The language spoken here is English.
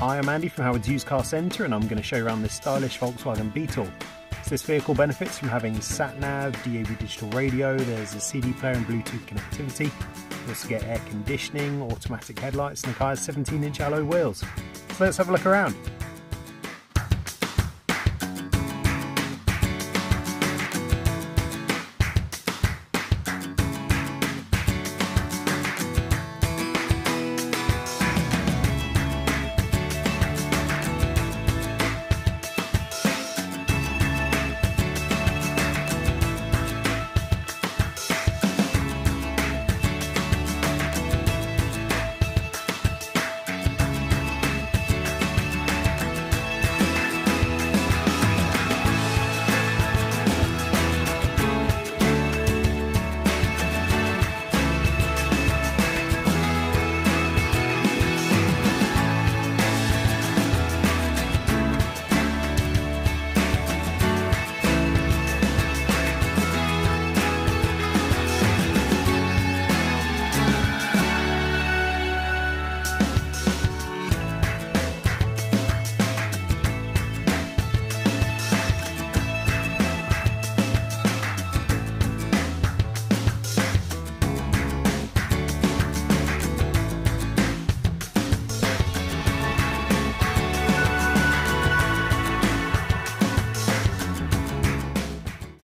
Hi, I'm Andy from Howard's Used Car Centre and I'm going to show you around this stylish Volkswagen Beetle. So this vehicle benefits from having sat-nav, DAB digital radio, there's a CD player and Bluetooth connectivity. You also get air conditioning, automatic headlights, and the car has 17-inch alloy wheels. So let's have a look around.